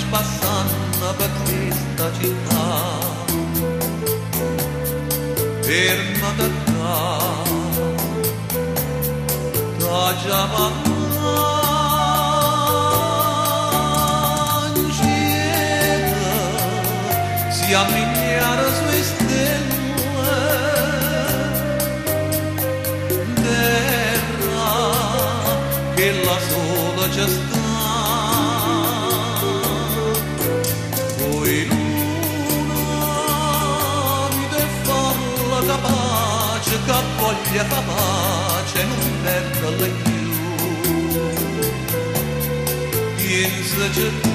passando per questa città, fermati qua, da già pancieta, si ammigliare sue stelle, terra che la sola c'è sta. Capace che voglia fa pace non perderla più, pensaci tu,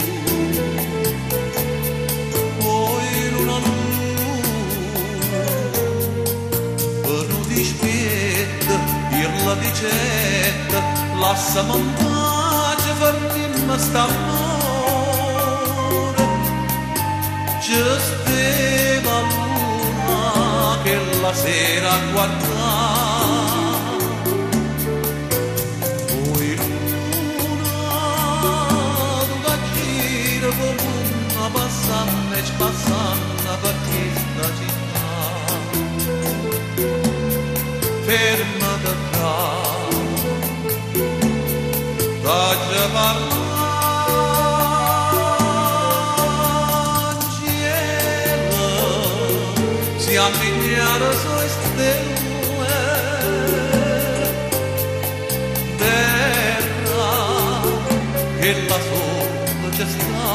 poi luna per un dispetto ir la dicetta lasciami in pace fermimmo st'amore ci steva che la sera guardava, poi luna da gira come una passante e passando per questa città, fermati qua, da già si ammigliare sue stelle, terra che la sola c'è sta,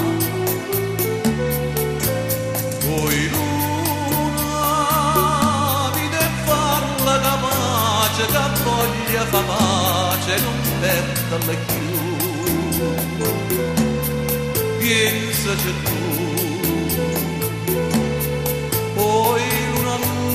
poi luna vide farla capace che voglia fa pace non perderla più, pensaci tu. Poi luna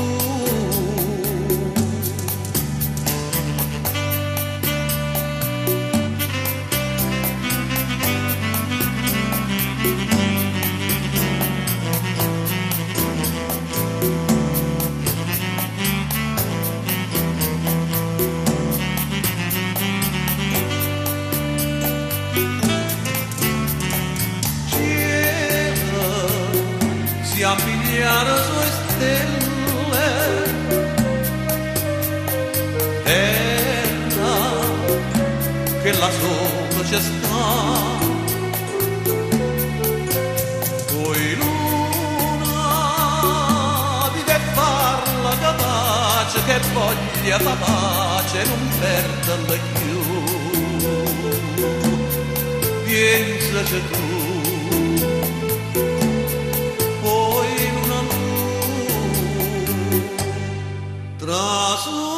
si ammigliare sue stelle, terra che la sola c'è sta, poi luna vide farla capace che voglia fa pace non perderla più, pensaci tu. Trasu